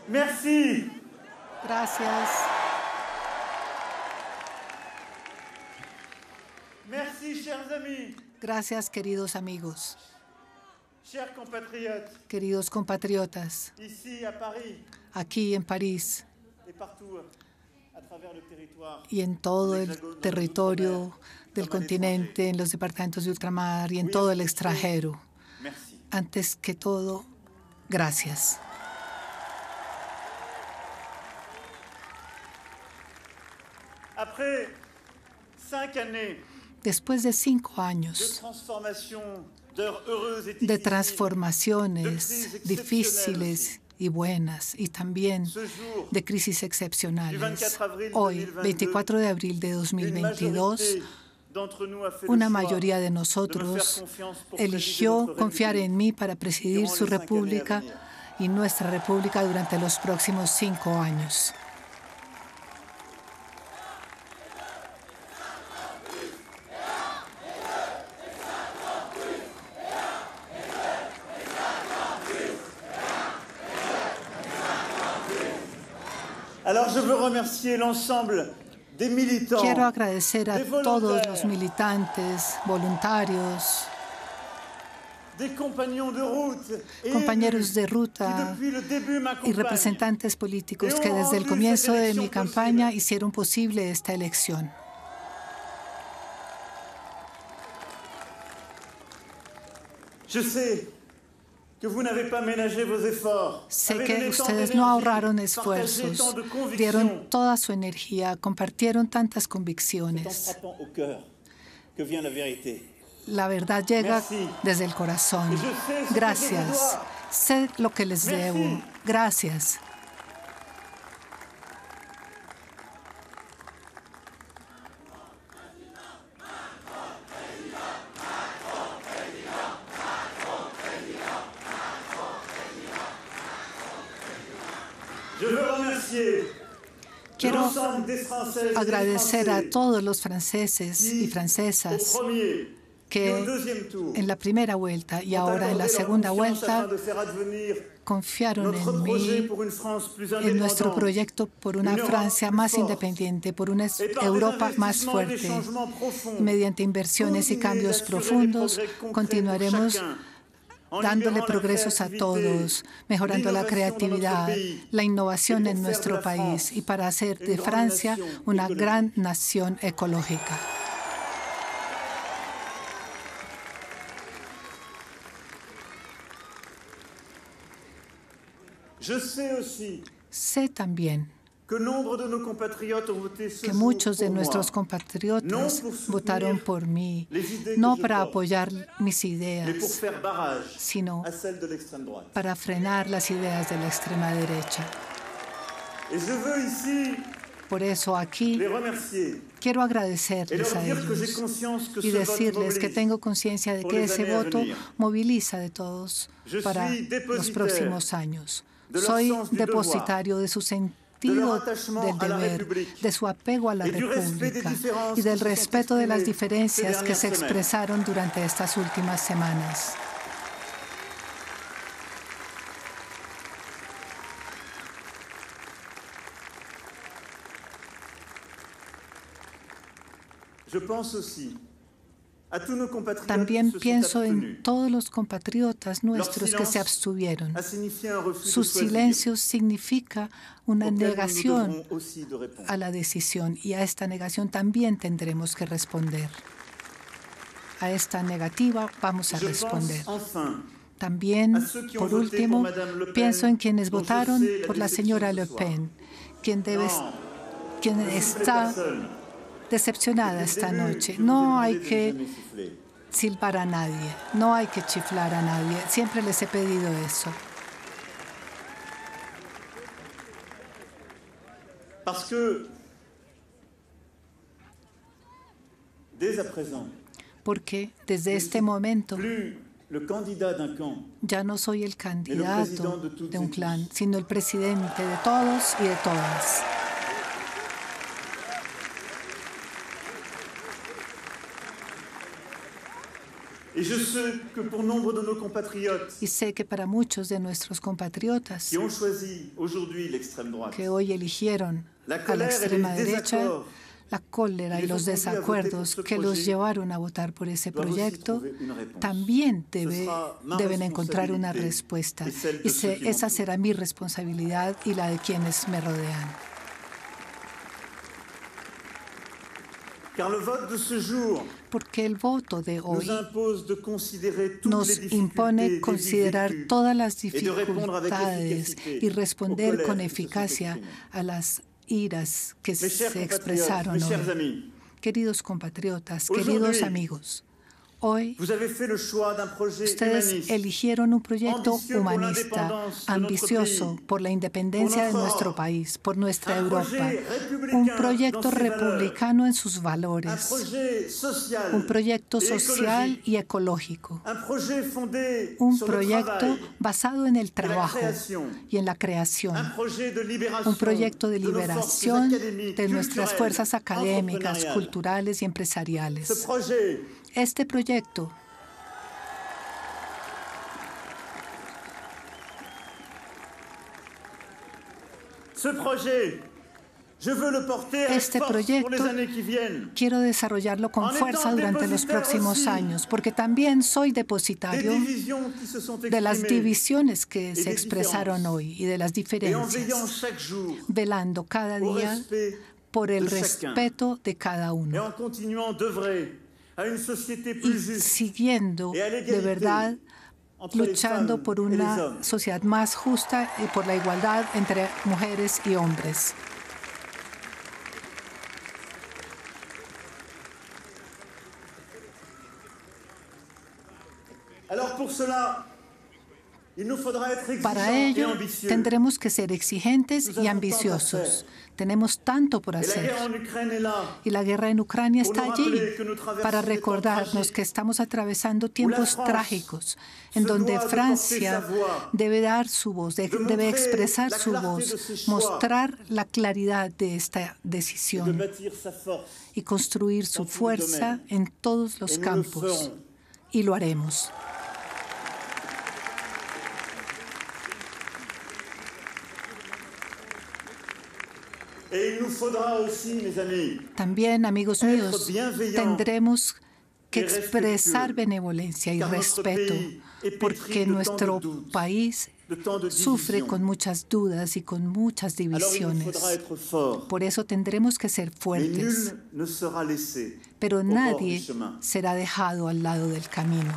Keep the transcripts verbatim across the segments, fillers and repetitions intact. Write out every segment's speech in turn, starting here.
Merci. Gracias. Merci, chers amis. Gracias, queridos amigos, Chers compatriotes, queridos compatriotas, ici à Paris aquí en París et partout à travers le territoire. y en todo en el l'Hexagone, territorio en l'Outre-mer, del comme à continente, en los departamentos de ultramar y en Oui, todo el merci. extranjero. Merci. Antes que todo, gracias. Après cinq années Después de cinco de años transformation, d'heures heureuses et de difficiles, transformaciones difíciles y buenas y también ce jour, de crisis du excepcionales, veinticuatro abril hoy, dos mil veintidós, veinticuatro de abril de dos mil une veintidós, majorité d'entre nous a fait una le choix mayoría de de me nosotros faire confiance pour présider eligió notre confiar République en mí para presidir durant su les cinq années à república venir. y nuestra república durante los próximos cinco años. Alors je veux remercier l'ensemble des militants, Quiero agradecer a des todos volontaires, los militantes, voluntarios, des compagnons de route et compañeros élus de qui ruta depuis le début y m'accompagnent. representantes políticos que desde el comienzo de mi campaña hicieron posible esta elección. Je sais que vous n'avez pas ménagé vos efforts. Sé avez que donné tant ustedes no d'énergie, ahorraron partagé esfuerzos, tant de convictions. dieron toda su energía, compartieron tantas C'est en convicciones. frappant au cœur que vient la vérité. La verdad llega Merci. desde el corazón. Et je sais ce que je vous Gracias. dois. Sé lo que les Merci. debo. Gracias. Je veux remercier Quiero l'ensemble des Françaises et des agradecer a Français todos los franceses y qui, francesas au premier et au que deuxième tour, en la primera vuelta y ont ahora en la accordé leur segunda confiance vuelta afin de faire advenir confiaron notre en projet mí, pour une France plus en nuestro indépendante, proyecto por una une Europe Francia plus más forte, independiente, por una et par des Europa más investissements et des fuerte. changements profonds, Mediante inversiones y continuer cambios d'assurer des profundos, progrès concrets pour continuaremos chacun, en dándole libérant la progresos a créativité, todos, mejorando la l'innovation dans creatividad, notre pays, la et innovación pour en faire de nuestro la país France y para hacer une de grande Francia nation una écologique. gran nación ecológica. Je sais aussi Sé también que nombre de nos compatriotes ont voté ce que jour muchos de pour nuestros moi, compatriotas no por soutenir votaron por mí, les idées no que je para porte, apoyar mis mais pour ideas, faire barrage sino à celles de l'extrême droite. para frenar las ideas de la extrema derecha. Et je veux ici Por eso aquí les remercier quiero et leur agradecerles a dire que j'ai ellos conscience que y ce vote decirles que mobilise. tengo conciencia de por que les ese années à voto venir. moviliza de todos Je para suis los dépositaire próximos años. de leur Soy sens du depositario de su de sentido leur attachement del à la deber, République de su apego a la et du respect des República différences y del qui se sont respeto de las exprimées diferencias ces que se dernières semaines. expresaron durante estas últimas semanas. Je pense aussi a tous nos compatriotes También qui se pienso sont abstenus. en todos los compatriotas nuestros que se silence abstuvieron. a signifié un refus Su de choisir, silencio significa una auquel nous negación devrons aussi de répondre. a la decisión y a esta negación también tendremos que responder. A esta negativa vamos a Je responder. pense enfin También, a ceux qui ont por voté último, pour Madame Le Pen, pienso en quienes dont je votaron sais la por la déception señora ce Le soir. Pen, quien, debe, Non, quien ne sifflez está personne. decepcionada Depuis le esta début, noche. je vous ai No demandé hay de ne que jamais siffler. silbar a nadie, no hay que chiflar a nadie. Siempre les he pedido eso. Parce que dès à présent, Porque desde este momento plus le candidat d'un camp, ya no soy el candidato président de toutes de un et tous. clan, sino el presidente de todos y de todas. Et je sais que pour nombre de nos compatriotes Y sé que para muchos de nuestros compatriotas qui ont choisi aujourd'hui l'extrême droite, que hoy eligieron la a la colère et extrema les derecha, désaccords la cólera y los desacuerdos que los llevaron a votar por ese proyecto también debe, deben encontrar una respuesta. Y se, esa será mi responsabilidad y la de quienes me rodean. Car le vote de ce jour Porque el voto de hoy nous impose de considérer toutes nos les difficultés impone considerar des todas las et de répondre avec dificultades efficacité y aux responder colères con qui se sont eficacia exprimées. a las iras que Mes chers se compatriotes, expresaron mes chers hoy. amis, Queridos compatriotas, Aujourd'hui, queridos amigos, hoy vous avez fait le choix d'un projet ustedes humaniste, eligieron un proyecto ambitieux pour humanista, l'indépendance de notre ambicioso pays, por la independencia de pour notre nuestro Europe, país, por nuestra un Europa, projet républicain un dans proyecto ses valeurs, republicano en sus un valores, projet social un proyecto et social écologique, y ecológico, un projet fondé un sur le proyecto travail, basado en el la trabajo création, y en la creación, un projet de libération un proyecto de de nos liberación forces académiques, de nuestras culturelles, fuerzas académicas, entrepreneuriales. culturales y Ce empresariales. projet Este proyecto Ce projet, je veux le porter avec Este force pour les proyecto années qui viennent. quiero desarrollarlo con fuerza durante los próximos años, porque también soy Des depositario divisions qui se sont de las exprimées divisiones que et se des expresaron différences. hoy y de las et en veillant diferencias, chaque jour velando cada au día respect por el de chacun respeto de cada et uno en continuant d'œuvrer à une société y plus juste siguiendo et à de l'égalité verdad entre les luchando femmes por et les una hommes. sociedad más justa y por la igualdad entre mujeres y hombres. Alors pour cela, il nous faudra être Para exigeants et ello ambitieux. tendremos que ser exigentes y ambiciosos. Tenemos tanto por Et la hacer. guerre en Ukraine est là. Y la guerra en Ucrania Pour está nous allí rappeler que nous traversons para des temps recordarnos tragiques que estamos atravesando tiempos France trágicos en se donde doit de Francia porter sa voix, debe dar su voz, de- de debe montrer expresar la su clarté de voz, ses choix, mostrar la claridad de esta de decisión bâtir sa force. y construir su dans tous les fuerza domaines. en todos los Et nous le campos. ferons. Y lo haremos. Et il nous faudra aussi, mes amis, También, amigos Être míos, bienveillant tendremos que y expresar respetueux, benevolencia y car notre respeto, pays est pétri porque de tant de nuestro doutes, país de tant de sufre divisions. con muchas dudas y con muchas Alors il nous divisiones. faudra être fort. Por eso tendremos que ser Mais fuertes, nul ne sera laissé pero au bord du nadie chemin. será dejado al lado del camino.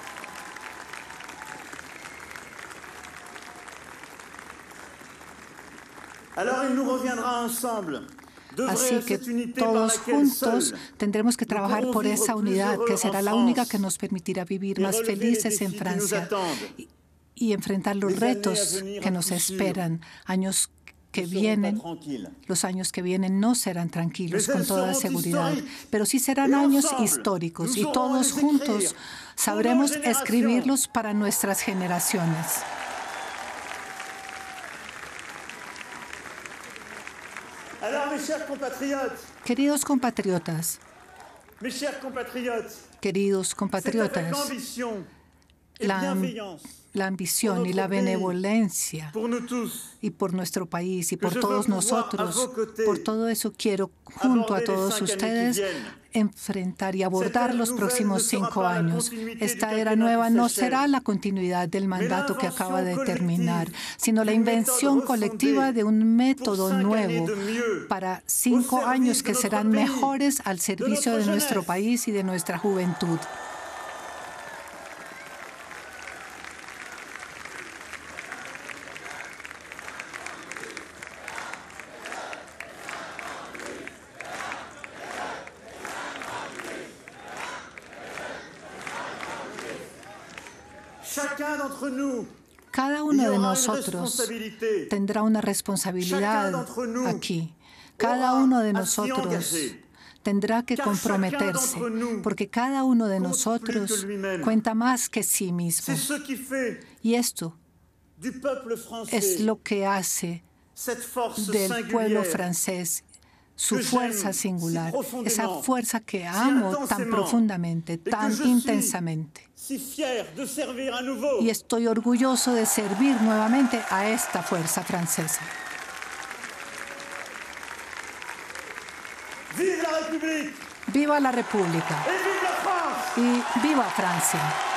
Alors il nous reviendra ensemble d'œuvrer Así à que cette unité par todos laquelle juntos seul tendremos que trabajar pourrons por vivre esa plus unidad que heureux será en la única France que nos permitirá vivir et más relever les felices défis en qui nous Francia attendent. y, y enfrentar los Les années à retos venir que à nos coup sûr esperan, años que Ne seront pas vienen. tranquilles. Los años que vienen no serán tranquilos Mais con elles toda seront seguridad, historiques. pero sí serán Et años ensemble, históricos nous y saurons todos les juntos écrire sabremos pour nos générations. escribirlos para nuestras generaciones. Alors mes chers compatriotes, Queridos compatriotas, mes chers compatriotes, queridos c'est avec compatriotas, ambition et la, bienveillance la ambición y la benevolencia pour nous tous y por nuestro país y por je veux todos pouvoir, à nosotros, vos côtés, por todo eso quiero junto a aborder les todos cinq années ustedes qui viennent. enfrentar y abordar Cette los nouvelle próximos ne sera cinco pas la años. continuité Esta du era quinquennat nueva qui no s'achève, será la continuidad del mandato que acaba de l'invention terminar, collective sino la d'une méthode invención refondée colectiva de un método pour cinq nuevo années de mieux, para cinco au años service que de serán notre pays, mejores al servicio de notre nuestro jeunesse. país y de nuestra juventud. Chacun d'entre nous Cada y uno de aura une nosotros responsabilité. tendrá una responsabilidad Chacun d'entre nous aquí. Cada aura uno de à s'y nosotros engager. tendrá que Car comprometerse, chacun d'entre nous porque cada uno de compte nosotros plus que lui-même. cuenta más que sí mismo. C'est ce qui fait Y esto du peuple français es lo que hace cette force del pueblo singulière francés su fuerza singular, esa fuerza que amo tan profundamente, tan intensamente. Y estoy orgulloso de servir nuevamente a esta fuerza francesa. Vive la République! ¡Viva la República! Et vive la France! Y viva Francia.